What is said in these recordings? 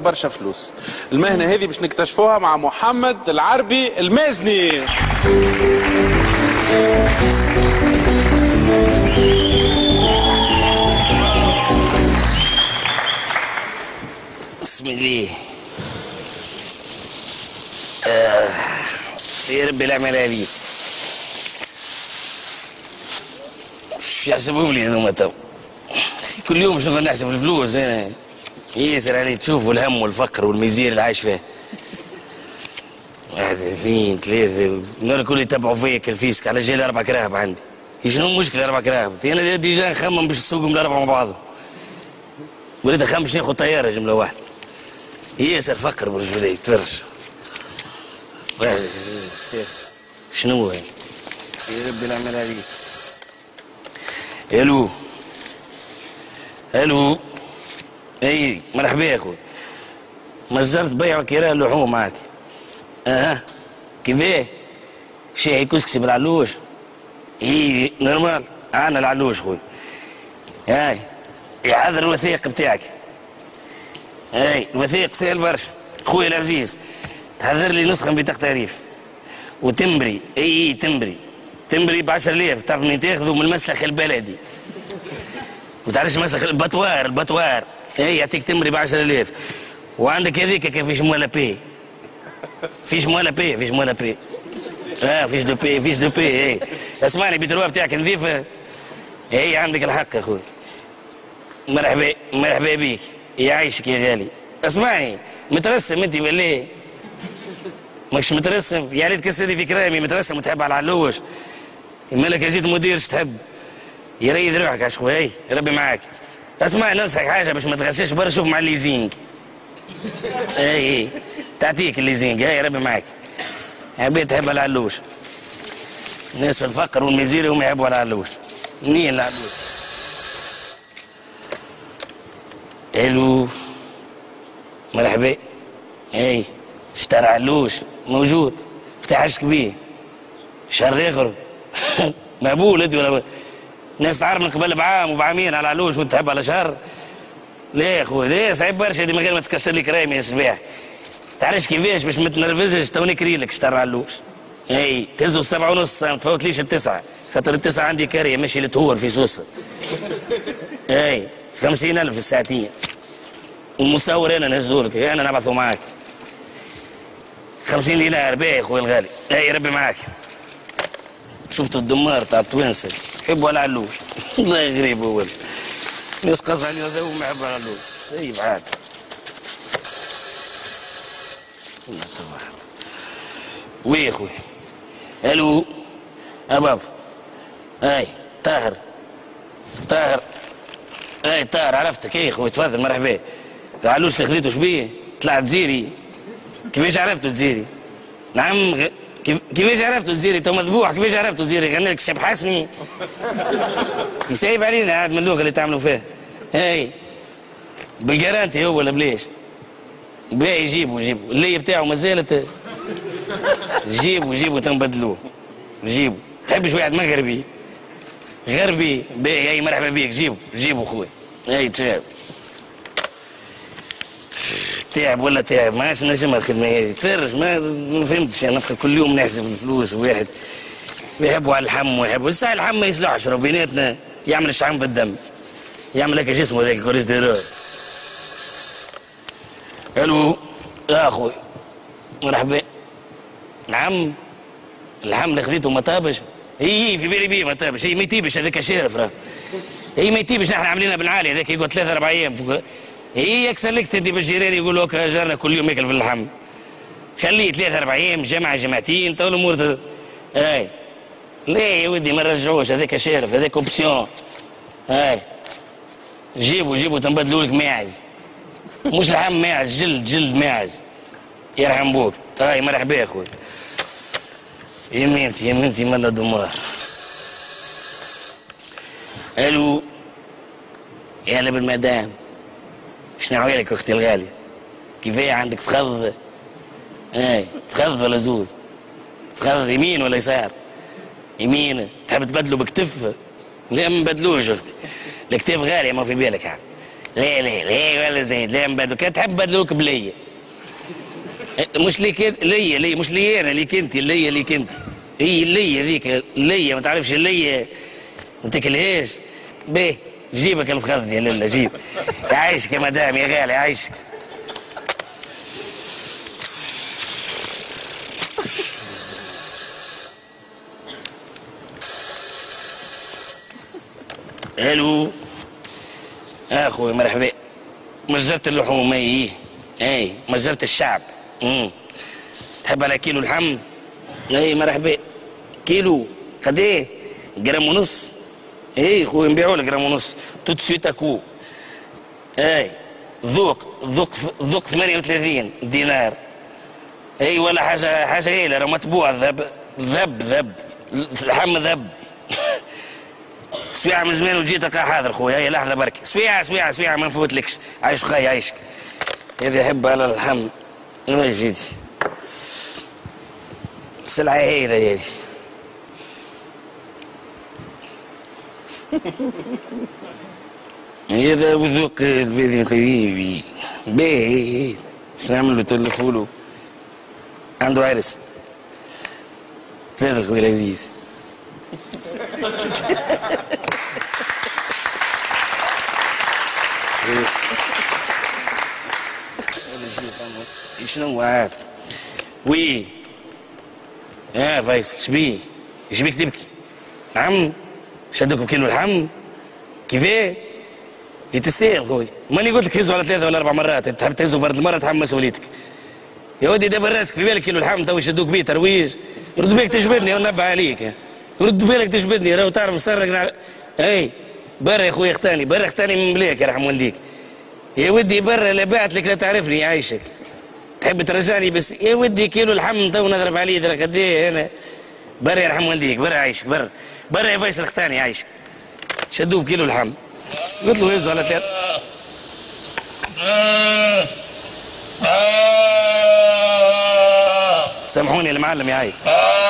برشا فلوس. المهنة هذه باش نكتشفوها مع محمد العربي المازني. بسم الله. يا ربي الأعمال عليك. شو يحسبوا لي هذوما تو؟ كل يوم شنو نحسب الفلوس أنا؟ ياسر علي تشوفوا الهم والفقر والميزير اللي عايش فيه. 1 2 3 نهار الكل يتبعوا فيا كالفيسك على جال 4 كراهب عندي. شنو المشكلة 4 كراهب؟ أنا ديجا نخمم باش نسوقهم الأربعة مع بعضهم. وليت نخمم باش ناخذ طيارة جملة واحدة. ياسر فقر برجولي تفرش. شنو هاي؟ يا ربي الأعمال عليك. الو الو. اي مرحبا يا اخوي. مجرت بيع وكراء اللحوم معك. اها كيفاه؟ شاي كسكسي بالعلوش؟ اي نورمال. انا العلوش خويا. هاي يحضر الوثيق بتاعك. هاي الوثيق سهل برشا خويا العزيز. تحضر لي نسخه من بطاقه تعريف وتمبري. اي تمبري ب 10000. تعرف منين تاخذه؟ من المسلخ البلدي. ما تعرفش مسلخ البطوار. اي يعطيك تمبري ب 10000. وعندك هذيك كيفاش مولا بي. فيش مولا بي. فيش دو بي. اي اسمعني بتروها بتاعك نظيفه. اي عندك الحق يا خويا. مرحبا بيك. يعيشك يا غالي. اسمعني مترسم انت ولا ماكش مترسم؟ يا ريت كسري في كلامي. مترسم وتحب على العلوش. مالك جيت مدير اش تحب؟ يريد روحك عشقو. هاي ربي معاك. اسمع ننصحك حاجه باش ما تغشاش برا. شوف مع الليزينج. اي تعطيك الليزينج. هاي ربي معاك. عبيد تحب على العلوش. ناس الفقر والميزيري هم يحبوا على العلوش. منين العلوش؟ الو مرحبا. اي اشترى علوش موجود. افتحشك بيه شهر يغرب. مقبول انت ولا ناس تعرف من قبل بعام وبعامين على علوش وانت تحب على شهر؟ ليه يا اخوي ليه؟ صعيب برشا دي من غير ما تكسر لي كرامي يا سباح. تعرفش كيفاش باش ما تنرفزش توني كريلك اشترى علوش. اي تهزوا 7:30 ما تفوتليش 9 خاطر 9 عندي كاريه ماشي لتهور في سوسه. اي 50,000 في الساعتين. ومصور انا نهزولك. انا نبعثه معاك 50 دينار. باهي يا خويا الغالي. اي ربي معاك. شفتوا الدمار تاع التوانسه يحبوا على العلوش. والله غريب هو ناس قص عليه هذا وما يحبوا على العلوش. طيب عاد وي يا خويا. الو اباب. اي طاهر. اي طاهر عرفتك. اي خويا تفضل مرحبا. العلوش اللي خذيته شبيه؟ طلع جزيري. كيفاش عرفتوا الجزيري؟ نعم كيفاش عرفتوا الجزيري؟ تو مذبوح. كيفاش عرفتوا الجزيري؟ غني لك الشاب حسني. يسيب علينا عاد من اللغه اللي تعملوا فيها. اي بالجرانتي هو ولا بليش؟ باهي جيبوا اللي بتاعه ما زالت. جيبوا تنبدلوه. جيبوا تحبش واحد مغربي غربي؟ باهي. اي مرحبا بيك. جيبوا خويا. اي تعب ولا تعب ما عادش نجم الخدمه هذه. تفرج ما فهمتش انا. كل يوم نحسب الفلوس. واحد يحبوا على الحم ويحبوا الساعه الحم ما يصلحش. بيناتنا يعمل الشعم في الدم. يعمل لك جسمه ذاك الكوليسترول. الو يا اخوي مرحبا. نعم الحم اللي خذيته ما طابش. اي في بالي بيه ما طابش. اي ما يطيبش هذاك شارف راه. اي ما يطيبش. نحن عاملينها بالعالي هذاك يقعد 3 4 ايام فوق. اي يكسر لك تدي بالجيران يقولوا لك جارنا كل يوم ياكل في اللحم. خليه 3 4 ايام جمعتين تو الامور. اي ليه يا ودي ما نرجعوش هذاك شارف هذاك اوبسيون. اي جيبوا تنبدلوا لك ماعز. مش لحم ماعز جلد ماعز. يرحم بوك. اي مرحبا يا اخوي. يمينتي مالا دمار. الو يا هلا بالمدام. شنو عوالك اختي الغاليه؟ كيفاه عندك فخذ؟ اي تخذ ولا زوز؟ تخذ يمين ولا يسار؟ يمين. تحب تبدلوا بكتف؟ لا ما نبدلوش اختي. الكتاف غاليه ما في بالك عاد. لا لا لا ولا زيد، لا نبدلو، كان تحب بدلوك بليا. مش ليك ليا مش لي انا، ليك انت، الليا ليك انت. هي الليا ذيك، الليا ما تعرفش الليا ما تاكلهاش. باهي جيبك الفخذ يا لله، جيب. يعيشك يا مدام يا غالي، يعيشك. الو اخوي مرحبا. مجرة اللحوم اي مجرة الشعب. تحب على كيلو لحم؟ اي مرحبا. كيلو قد ايه؟ جرام ونص. اي خويا نبيعوا لك جرام ونص توت سويت اكو. اي ذوق 38 دينار. اي ولا حاجه هيله، راه مطبوع ذب لحم ذب. سويعة من زمان وجيت القى حاضر خويا. هي لحظه برك. سويعة ما نفوتلكش. عايش خاي عايشك. هذا يحب على اللحم. ما جيتي السلعه هيله يا جي. هذا وذوق قريبي باهي. شنو نعملوا؟ تلفوا له عنده عرس. تفضل خويا العزيز. شنو عاد؟ وي يا فيصل شبيك تبكي؟ نعم شدوك بكيلو لحم؟ كيفاه؟ تستاهل خويا. ماني قلت لك هزوا على 3 ولا 4 مرات، تحب تهزوا فرد المره تحمل مسؤوليتك. يا ودي دابا راسك في بالك كيلو لحم تو يشدوك بيه ترويج. رد بالك تجبدني ونبه عليك. رد بالك تجبدني، راهو تعرف نسرق. اي برا يا خويا اختاني، برا اختاني من بلاك يرحم والديك. يا ودي برا لا بعت لك لا تعرفني يعيشك. تحب ترجعني بس يا ودي كيلو لحم تو نضرب عليه درا قد ايه انا. برا يرحم والديك، برا عايشك، برا يا فيصل اختاني عايشك. شدوه بكيلو لحم. قلت له هزوا على 3. سامحوني يا المعلم يا عايش.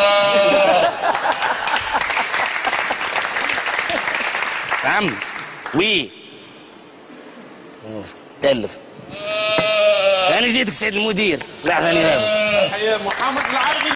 عم وي تلف. انا جيتك سعيد المدير. لحظه انا نازل. محمد العربي.